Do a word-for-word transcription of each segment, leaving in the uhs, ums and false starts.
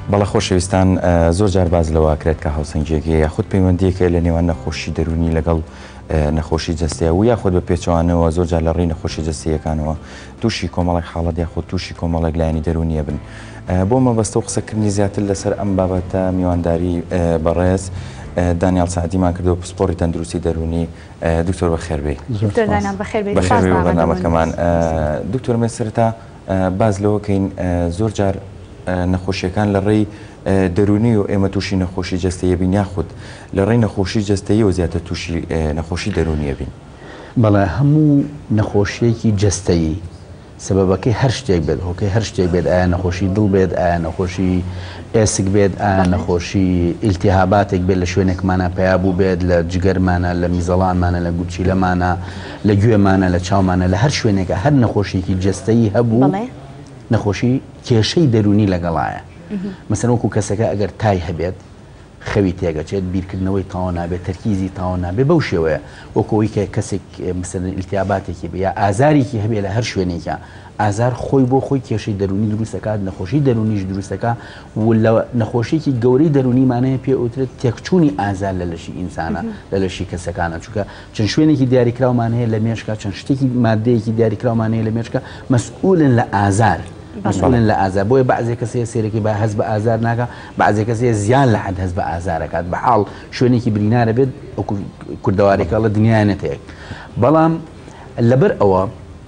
بەڵە خۆشەویستان زۆر جار باز لەوە کرێت کە هاوسەنگیەکە یاخود پەیوەندیەکە لە نێوان نەخۆشی دەرونی لەگەڵ نەخۆشی جەستەیە و یاخود بە پێچوانەوە زۆر جار لە ڕێی نەخۆشی جەستەیەکانەوە تووشی کۆمەڵێک حاڵەت یاخود تووشی کۆمەڵێک لایەنی دەرونیە بن. بۆ مەبەستە و قسەکردنی زیاتر لەسەر ئەم بابەتە میوانداری بەڕێز دانیال سعدیمان کردەوە پسپۆڕی تەندروستی دەرونی. دکتۆر بەخێربێ. بەخێربێ و بەرنامەکەمان. دکتۆر مێ سەرەتا باز لەوەکەین زۆر جار نەخۆشیەکان لە ڕێی دەرونی و ئێمە تووشی نەخۆشی جەستەیە بین یاخود لە ڕێی نەخۆشی جەستەیە و زیاتر تووشی نەخۆشی دەرونیە بین. بەڵێ هەموو نەخۆشیەکی جەستەیی سببەکەی هەر شتێک بێت هۆکەی هەر شتێک بێت ئایا نەخۆشی دڵ بێت ئایا نەخۆشی ئێسک بێت ئایا نەخۆشی ئیلتیهاباتێک بێت لە شوێنێکمانە پیا بوو بێت لە جگەرمانە لە میزەڵانمانە لە گوچیلەمانە لە گوێمانە لە چاومانە لە هەر شوێنێکە هەر نەخۆشیێکی جەستەیی هەبوو نەخۆشی کێشەی دەرونی لەگەڵایە. مەسەن وەکو کەسەکە ئەگەر تای هەبێت خەوی تێگەچێت بیرکردنەوەی تاوە نابێت تەرکیزی تاوە نابێت بەو شێوەیە وەکەوەی کە کەسێک مەسەن ئیلتیهاباتێکی بێ یا ئازارێکی هەبێت لە هەر شوێنێکە ئازار خۆی بۆ خۆی کێشەی دەرونی دروستەکات نەخۆشی دەرونیش دروستەکە و لە نەخۆشیێکی گەورەی دەرونیمانەیە پێ ئوترێت تێکچوونی ئازار لە لەشی ئینسانە لە لەشی کەسەکانە چونکە چەند شوێنێکی دیاریکراومان هەیە لە مێشکە چەند شتێکی مادەیەکی دیاریکراومان هەیە لە مێشکە مەسئولن لە ئازار مسئولن لە ئازار بۆیە بەعضێک کەسەیە سێرەکی با هەست بە ئازار ناکە بەعضێک کەسەیە زیان لە حەد هەست بە ئازارەکات بەحاڵ شوێنێکی برینارە بێت کوردەوارێکە لە دنیای نەتەیەک. بەڵام لەبەر ئەوە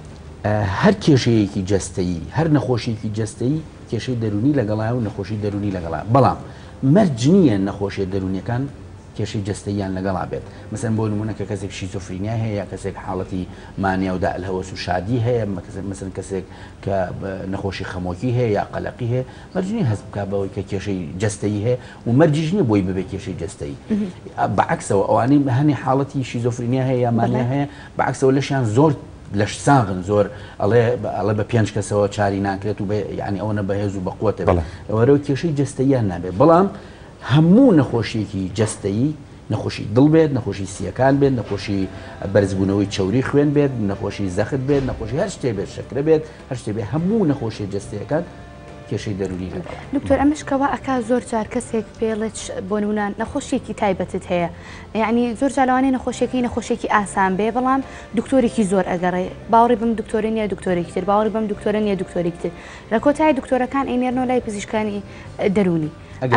هەر کێشەیەکی جەستەیی هەر نەخۆشیێکی جەستەیی کێشەی دەرونی لەگەڵایە و نەخۆشی دەرونی لەگەڵا بەڵام مەرج نییە نەخۆشیە دەرونیەکان کێشەی جەستەییان لەگەڵا بێت. مەسەن بۆ نمونە کە کەسێک شیزۆفرینیا هەیە یا کەسێک حاڵەتی مانیا و دائالهەوەس و شادی هەیە مەسەن کەسێک کە نەخۆشی خەمۆکی هەیە یا قەلەقی هەیە مەرج نییە هەست بکات بەوەی کە کێشەی جەستەیی هەیە و مەرجیش نییە بۆی ببێت کێشەی جەستەیی. بەعکسەوە ئەوانەی هەنی حاڵەتی شیزۆفرینیا هەیە یا مانیا هەیە بەعکسەوە لەشیان زۆر لەش ساغن زۆر ئەڵێ بە پێنج کەسەوە چاری ناکرێت و یعنی ئەوە بەهێز و بەقوتە ئەوەرەوە کێشەی جەستەییان نابێت. بەڵام هەموو نەخۆشیێکی جەستەیی نەخۆشی دڵ بێت نەخۆشی سیەکان بێت نەخۆشی بەرزبوونەوەی چوری خوێن بێت نەخۆشی زەخت بێت نەخۆشی هەر شتێ بێت شەکرە بێت هەر شتێ بێت هەموو نەخۆشی جەستەیەکان کێشەی دەرونی هەیە. دکتۆر ئەمەشکەوە ئەکا زۆر جار کەسێک پێڵێت بۆ نمونە نەخۆشیێکی تایبەتت هەیە یعنی زۆر جارلەوانەیە نەخۆشیێکی نەخۆشیێکی ئاسان بێ بەڵام دکتۆرێکی زۆر ئەگەڕێ باوەڕی بم دکتۆرە نیە دکتۆرێکی تر باوەڕی بم دکتۆرە نیە دکتۆرێکی تر لە کۆتایی دکتۆرەکان ئەینێرنەوە لای پزیشکانی دەرونی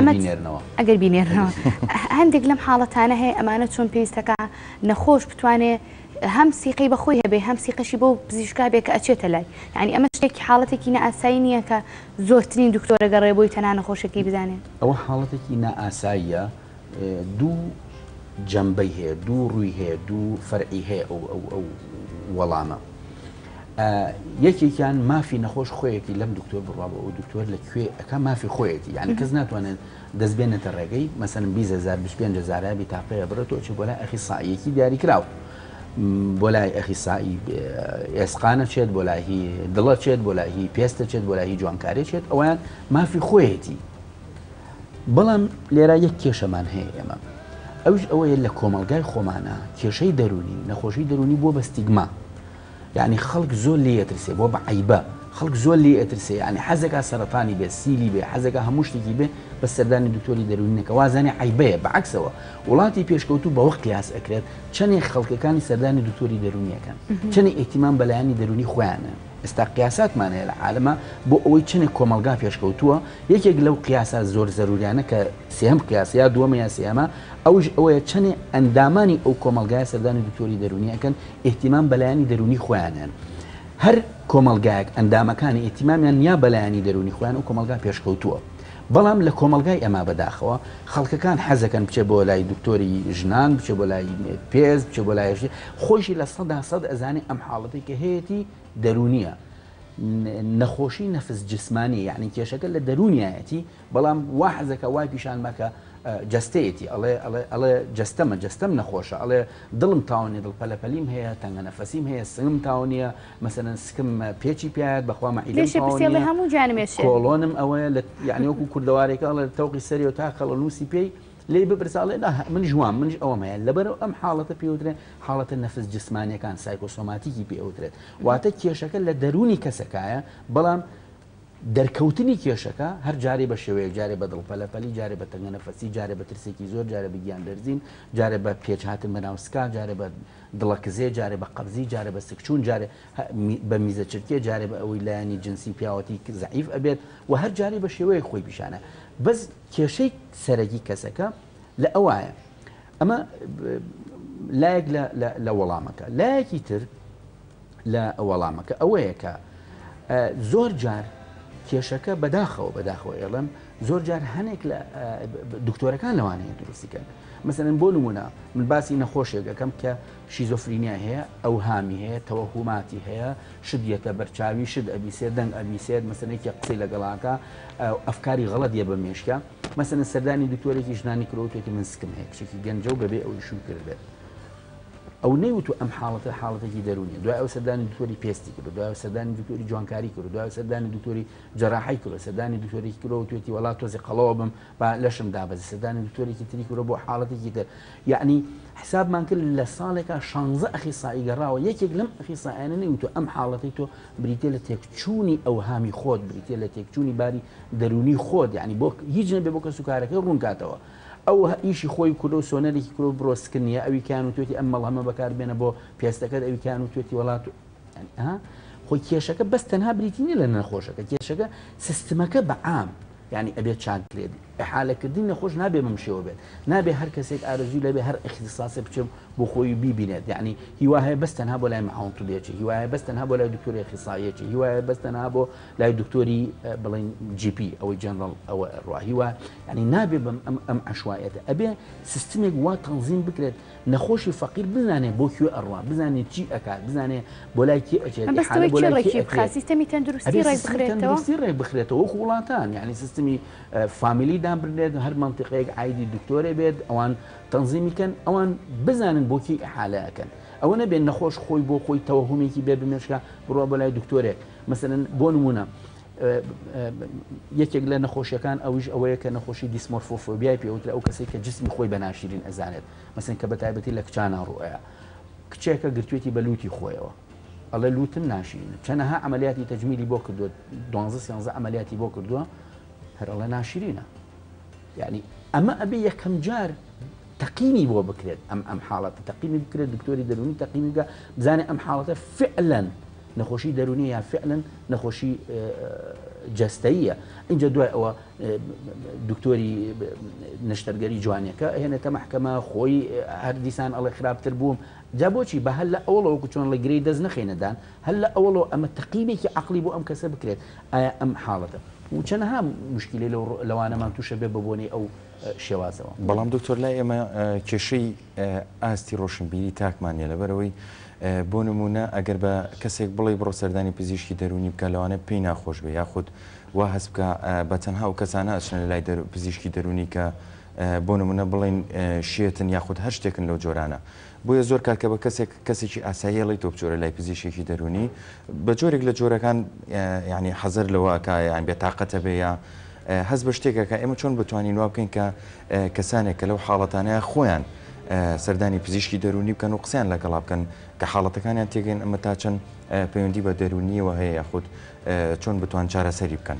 ئەگەر بینێرنەوە هەندێک لەم حاڵەتانە هەیە ئەمانە چۆن پێویستەکە نەخۆش بتوانێت هەم سیقی بەخۆی هەبێ هەم سیقەشی بۆ پزیشکا بێ کە ئەچێتە لای یعنی ئەمە شتێکی حاڵەتێکی نائاسایی نییە کە زۆرترین دکتۆرە گەڕێ بۆی تەنها نەخۆشێکی بزانێت. ئەوە حاڵەتێکی نائاساییە دوو جەمبەی هەیە دوو ڕووی هەیە دوو فەرعی هەیە ئەو ئەو وەڵامە. یەکێکیان مافی نەخۆش خۆیەکی لەم دکتۆر بڕوا بە ئەو دکتۆر لەکوێ ئەکە مافی خۆیەتی یعنی کەس ناتوانێت دەست بێنێتە ڕێگەی مەسەن بیست هەزار بیست و پێنج هەزار بیتاقەیە بڕێتەوە چ بۆ لای ئەخیسائیەکی دیاریکراوە بۆ لای ئەخیسایی ئێسقانە چێت بۆ لای دڵە چێت بۆ لای پێستە چێت بۆ لای جوانکاری چێت ئەویان مافی خۆیەتی. بەڵام لێرە یەک کێشەمان هەیە ئێمە ئەوش ئەوەیە لە کۆمەلگای خۆمانە کێشەی دەرونی نەخۆشی دەرونی بۆ بە ستیگما یعنی خەڵک زۆر لێ ئەترسێ بۆ بە عیبە خەڵک زۆر لێ ئەترسێ یعنی حەزەکە سەرەتانی بێ سیلی بێ حەزەکە هەموو شتێکی بێ بە سەردانی دکتۆری دەرونینەکە وازانێ عیبەیە بەعکسەوە وڵاتی پێشکەوتوو بە وەخت قیاس ئەکرێت چەندێک خەڵکەکانی سەردانی دکتۆری دەرونیەکەن چەندێک ئیهتیمام بەلایانی دەرونی خۆیانە ئێستا قیاساتمانەیە لە عالەمە بۆ ئەوەی چەندێک کۆمەلگا پێشکەوتووە یەکێک لەو قیاسات زۆر زەروریانە کە سێهەم قیاس یا دووەمە یا سێهەمە ئەوش ئەوەیە چەندێک ئەندامانی ئەو کۆمەلگایە سەردانی دکتۆری دەرونیەکەن ئیهتیمام بەلایانی دەرونی خۆیانن هەر کۆمەلگایەک ئەندامەکانی ئیهتیمامیان یا بەلایانی دەرونی خۆیان و کۆمەلگا پێشکەوتووە. بەڵام لە کۆمەلگای ئەما بەداخەوە خەڵکەکان حەزەکەن بچێ بۆ لای دکتۆری ژنان بچێ بۆ لای پێز بچێ بۆ لای خۆشی لە سەدا سەد ئەزانێ ئەم حاڵەتی کە هەیەی دەرونیە نەخۆشی نەفس جسمانی یعنی کێشەکە لە دەرونیایەتی بەڵام وا حەزەکە وای پیشان مەکە جەستەیەتی ئەڵێ ئەڵێ جەستەمە جەستەم نەخۆشە ئەڵێ دڵم تاوانێ دڵپەلەپەلیم هەیە تەنگە نەفەسیم هەیە سنگم تاوانیە مەسەلەن سکم پێچی پێیت بەخوا مەعیدەم هەموو جانمێشێ کۆڵۆنم ئەوەیە یعنی وەکو کوردەوارێکە ئەڵێ تەوقی سەری و تا خەڵە نووسی پێی لێ بپرساڵێ من جوان منش ئەوەم هەیە لەبەرەوە ئەم حاڵەتە پێوترێت حاڵەتە نەفس جسمانیەکان سایکۆسۆماتیکی پێوترێت واتە کێشەکە لە دەرونی کەسەکایە بەڵام دەرکەوتنی کێشەکە هەر جارێ بە شێوەیە جارێ بە دڵپەلەپەلی جارێ بە تەنگە نەفەسی جارێ بە ترسێکی زۆر جارێ بە گیان دەرزین جارێ بە پێچهاتن بەناوسکا جارێ بە دڵەکزێ جارێ بە قەبزی جارێ بە سکچوون جارێ بە میزە چرکێ جارێ بە ئەوەی لایەنی جنسی پیاوەتی زەعیف ئەبێت و هەر جارێ بە شێوەیە خۆی پیشانە بەس کێشەی سەرەکی کەسەکە لە ئەوایە ئەمە لایەک لە وەڵامەکە لایەکی تر لە وەڵامەکە ئەوەیە کە زۆر جار کێشەکە بەداخەوە بەداخەوە ئێڵم زۆر جار هەنێک لە دکتۆرەکان لەوانەیە دروستیکەن مثلەن بۆ نمونە من باسی نەخۆشێک دەکەم کە شیزۆفرینیا هەیە ئەو هامی هەیە تەوەهوماتی هەیە شدیەتە بەرچاوی شد ئەبیسێت دەنگ ئەبیسێت مەسەنێکی قسەی لەگەڵاکە ئەفکاری غەڵەت یە بە مێشکە مەسەن سەردانی دکتۆرێکی ژنانی کرۆتێکی من سکم هەیە کچێکی گەنجە و بەبێ ئەوی شوو کردێت ئەو نەیوتو ئەم حاڵەتە حاڵەتێکی دەرونی دوای ئەو سەردانی دکتۆری پێستی کرد دوای سەردانی دکتۆری جوانکاری کرد دوای سەردانی دکتۆری جەراحی کرد سەردانی دکتۆرێکی کرۆ توێتی وڵات تۆزی قەڵەوە بم با لەشم دابەزی سەردانی دکتۆرێکی تری کرۆ بۆ حاڵەتێکی تر یعنی حسابمان کرد لە ساڵێکە شانزە ئەخیسایی گەڕاوە یەکێک لەم ئەخیسایانە نەیوتو ئم حاڵەتی تۆ بریتێ لە تێکچوونی ئەو هامی خۆت بریتێ لە تێکچوونی باری دەرونی خۆت یعنی بۆ هیچ نەبێ بۆ کە سوکارەکەی ڕوونکاتەوە ئەو ئیشی خۆی کورۆ سۆنەرێکی کرۆ برۆسکردنیە ئەوی کیان و توێتی ئەم مەڵ هەمە بەکاربێنە بۆ پێستەکەت ئەوی کیان و توێتی وڵات خۆی کێشەکە بەس تەنها بریتینی لە نەخۆشەکە کێشەکە سیستمەکە بەعام یعنی ئەبێت چاکرێت حالەکردنی نەخۆش نابێ بمشێوە بێت نابێ هەر کەسێک ئارزوی لەبێ هەر اختصاصێ بچم بۆ خۆی بیبینێت یعنی هیواهەیە بەس تەنها بۆ لای مەعاونتو لێچی هیواهەیە بەس تەنها بۆ لای دکتۆری اختصاصیەکی هیواهەیە بەس تەنها بۆ لای دکتۆری بڵین جی پی ئەوەی جەنرال ئەوە ڕواهیوە یعنی نابێ بم ئەم عشوایەتە ئەبێ سیستمێک وا تەنظیم بکرێت نەخۆشی فەقیر بزانێ بۆ کوێ ئەڕوا بزانێت چی ئەکات بزانێ بۆ لای کی ئەچێت سیستمی تەندروستی ڕێ بخرێتەوە وەکو وڵاتان یعنی سیستمی فامیلی دابرێت هەر منطقەیەک عیدی دکتۆرێ بێت ئەوان تەنظیمیکەن ئەوان بزانن بۆکی ئەحالەکەن ئەوە نەبێت نەخۆش خۆی بۆ خۆی تەوەهومێکی بێ بمێشکە بڕۆ بە لای دکتۆرێک مەسەلەن بۆ نمونە یەکێک لە نەخۆشیەکان ئەویش ئەوەیە کە نەخۆشی دیسمۆرفۆفۆبیای پێوترا ئەو کەسێک کە جسمی خۆی بە ناشرین ئەزانێت مەسەن کە بە تایبەتی لە کچانە ڕوئەیە کچێکە گرتوێتی بە لوتی خۆیەوە ئەڵێ لوتن ناشرینە چەنەها عملیاتی تەجمیلی بۆ کردووە دوانزە سیانزە عملیاتی بۆ کردووە هەر ئەڵێ ناشرینە یعنی ئەمە ئەبێ یەکەم جار تەقیمی بۆ بکرێت ئەم ئەم حاڵەتە تەقیمی بکرێت دکتۆری دەرونی تەقیمی بکە بزانێت ئەم حاڵەتە فعلا نەخۆشی دەرونی یا فعلا نەخۆشی جەستەیە اینجا دوای ئەوە دکتۆری نەشتەرگەری جوانیەکە هێنێتە مەحکەمە خۆی هەر دیسان ئەڵێ خراپتر بووم جا بۆچی بە هەل لە ئەوڵەوەکو چۆن لە گرەی دەست نەخێنەدان هەل لە ئەوڵەوە ئەمە تەقیمێکی عەقلی بۆ ئەم کەسە بکرێت ئایا ئەم حاڵەتە و چەنەها مشکلی لەوانەمان تووشە بێ ببوونی ئەو شێوازەوە بەڵام دکتۆر لای ئێمە کێشەی ئاستی ڕۆشنبیری تاکمانە لەبەرەوەی بۆ نمونە ئەگەر بە کەسێک بڵێ بڕۆ سەردانی پزیشکی دەرونی بکە لەوانە پێی ناخۆش بێ یاخود وا هەست بکە بە تەنها و کەسانە ئەچنە لای پزیشکی دەرونی کە بۆ نمونە بڵێن شێتن یاخود هەر شتێکن لەو جۆرانە بۆیە زۆر کارکە بە کەسێک کەسێکی ئاساییەڵی تۆ بچۆرە لای پزیشێکی دەرونی بە جۆرێک لە جۆرەکان ینی حەزەر لەوەکە یان بێتاقەتە بێ یا هەز بە شتێکەکە ئێمە چۆن بتوانین وا بکەین کە کەسانێک کە لەو حاڵەتانەیە خۆیان سەردانی پزیشکی دەرونی بکەن و قسەیان لەگەڵا بکەن کە حاڵەتەکانیان تێگەین ئەمە تا چەند پەیوەندی بە دەرونیەوە هەیە یاخود چۆن بتوان چارەسەری بکەن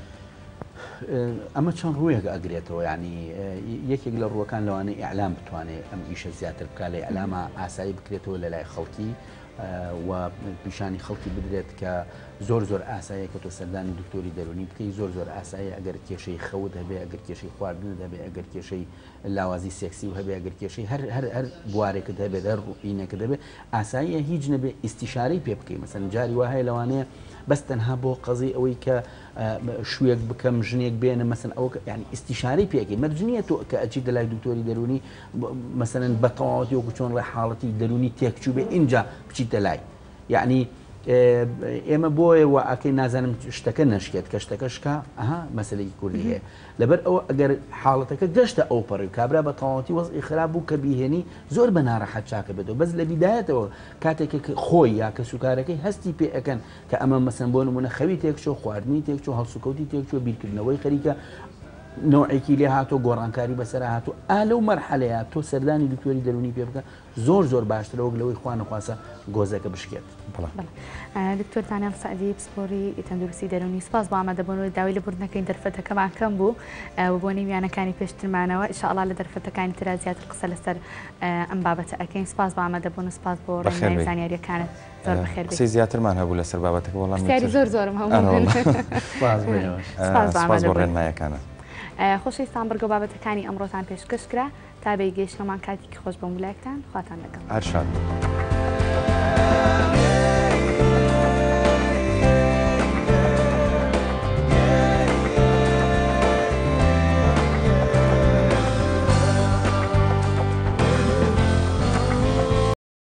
ئەمە چەند ڕوویەک ئەگرێتەوە ینی یەکێک لە ڕووەکان لەوانەیە ئیعلام بتوانێت ئەم ئیشە زیاتر بکات لە ئیعلامە ئاسایی بکرێتەوە لە لای خەڵکی و پیشانی خەڵکی بدرێت کە زۆر زۆر ئاساییە کە تۆ سەردانی دکتۆری دەرونی بکەی زۆر زۆر ئاسایی ئەگەر کێشەی خەوت هەبێ ئەگەر کێشەی خواردن هەبێ ئەگەر کێشەی لاوازی سێکسی و هەبێ ئەگەر کێشەی هەر هەر هەر بوارێکت هەبێت هەر ڕوئینەکە دەبێت ئاساییە هیچ نەبێ ئیستیشارەی پێ بکەی مەسەن جاری وهەیە لەوانەیە بەس تەنها بۆ قەزی ئەوەی کە شوێک بکەم ژنێک بێنە مەسن ئەوە ینی ئیستیشارەی پێکەی مەرجنیە تۆ کە ئەچیت لای دکتۆری دەرونی مەسەن بە تەواوەتی وەکو چۆن لە حاڵەتی دەرونی تێکچوو بێ اینجا بچیتە لای یعنی ئێمە بۆیە و ئەکەی نازانم شتەکە نەشکێت کە شتەکەشکە ئەها مەسلەی کوردی هەیە لەبەر ئەوە ئەگەر حاڵەتەکە گەشتە ئەو پەڕی کابرا بە تەواوەتی وەزئی خراپ بوو کە بیهێنی زۆر بە ناڕەحەت چاکە بێتەوە بەس لە بیدایەتەوە کاتێک خۆی یا کە سوکارەکەی هەستی پێ ئەەکەن کە ئەمە مەسەن بۆ نمونە خەوی تێکچۆ خواردنی تێکچۆ هەڵسوکەوتی تێکچۆ بیرکردنەوەی خەریکە نوعێکی لێ هاتۆ گۆڕانکاری بەسەر هاتو ئا لەو مەرحەلەیە تۆ سەردانی دکتۆری دەرونی پێ بکە زۆر زۆر باشترە وەک لەوەی خوا نەخواسە گۆزەکە بشکێت. دکتۆر دانیێل سەعدی پسپۆری تەندروستی دەرونی سپاس بۆ ئامادەبوونەوەی داوای لە بردنەکەی دەرفەتەکەمان کەم بوو بۆ نەیمیانەکانی پێشترمانەوە ئینشاءالله لە دەرفەتەکانی ترا زیاتر قسە لەسەر ئەم بابەتە ئەکەین. سپاس بۆ ئامادەبوون، سپاس بۆ ڕێنمایی زانیاریەکانت. زۆر بەخێر قسەی زیاترمان هەبوو لەسەر بابەتەکە وەڵام پرسیاری زۆر زۆرم هەموو سپاس بۆ ڕێنماییەکانە. خۆشەویستان بەرگە بابەتەکانی ئەمڕۆتان پێشکەش کرا تا بێگەیشتەمان کاتێکی خۆش بۆ مولایەکتان خواتان لەگەڵ. هەر شاد.